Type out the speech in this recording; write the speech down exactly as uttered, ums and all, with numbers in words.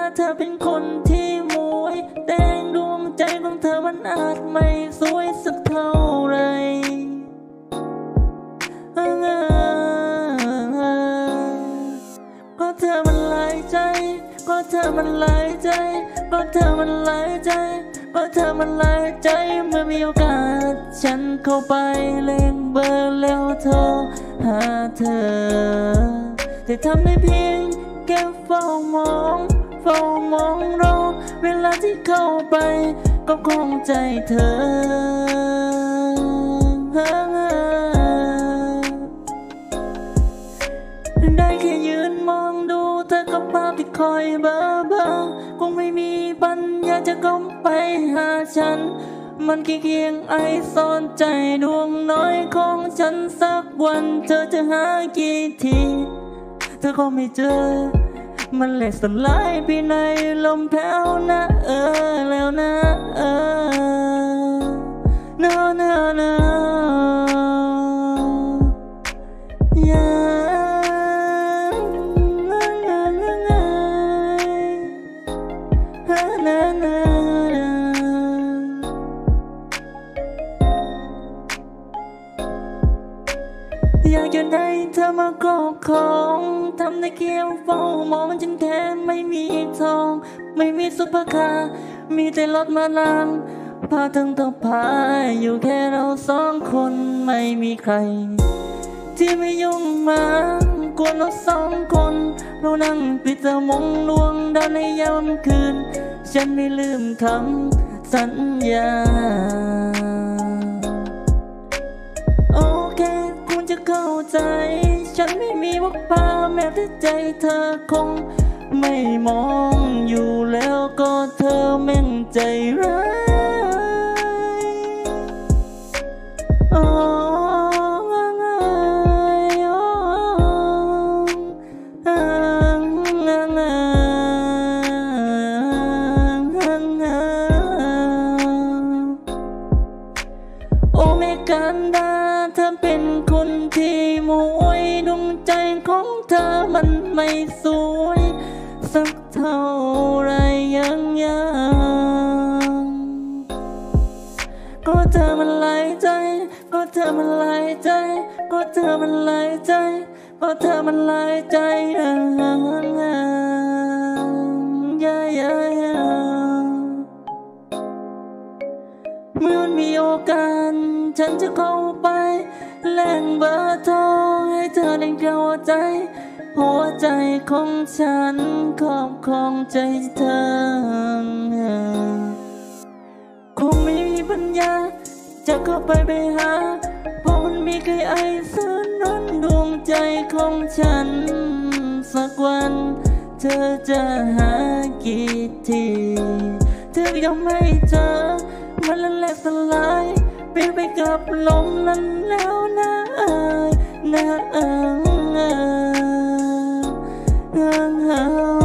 เธอเป็นคนที่มวยแดงดวงใจของเธอมันอาจไม่สวยสักเท่าไรก็เธอมันหลายใจก็เธอมันหลายใจก็เธอมันหลายใจก็เธอมันหลายใจเมื่อมีโอกาสฉันเข้าไปเล่นเบอร์แล้วโทรหาเธอแต่ทำได้เพียงแค่เฝ้ามองเฝ้ามองรอเวลาที่เข้าไปก็คงใจเธอได้แค่ยืนมองดูเธอกับภาพที่คอยเบ้อเบ้อคงไม่มีปัญญาจะก้มไปหาฉันมันเคียงไอซ่อนใจดวงน้อยของฉันสักวันเธอจะหากี่ทีเธอก็ไม่เจอมันแหลกสลายไปในลมแผ่วนะเออแล้วนะเออเนอเนอเนออย่าอยากจะได้เธอมาครอบครองทำได้เคี้ยวเฝ้ามองฉันแค่ไม่มีทองไม่มีซุปเปอร์คาร์มีแต่รถมานานพาทั้งต้องพาอยู่แค่เราสองคนไม่มีใครที่ไม่ยุ่งมากวนเราสองคนเรานั่งปิดตามองลวงดาวในยามคืนฉันไม่ลืมคำสัญญาโอเคคุณจะเข้าใจฉันไม่มีวักพาแม้แต่ใจเธอคงไม่มองอยู่แล้วก็เธอแม่งใจร้ายโอ้โอเมกันดาเธอเป็นคนที่มวยดวงใจของเธอมันไม่สวยสักเท่าไรยังยังก็เธอมันหลายใจก็เธอมันหลายใจก็เธอมันหลายใจก็เธอมันหลายใจเมื่อมีโอกาสฉันจะเข้าไปแลกเบอร์โทรให้เธอได้เข้าใจหัวใจของฉันครอบครองใจเธอคงไม่มีปัญญาจะเข้าไปไปหาเพราะมันมีใครไอซื่อร้อนดวงใจของฉันสักวันเธอจะหากี่ทีเธอยังไม่เจอมันละแหลกสลายไปไปกับลมนั้นแล้วนะเอ่ยนะเอ่ย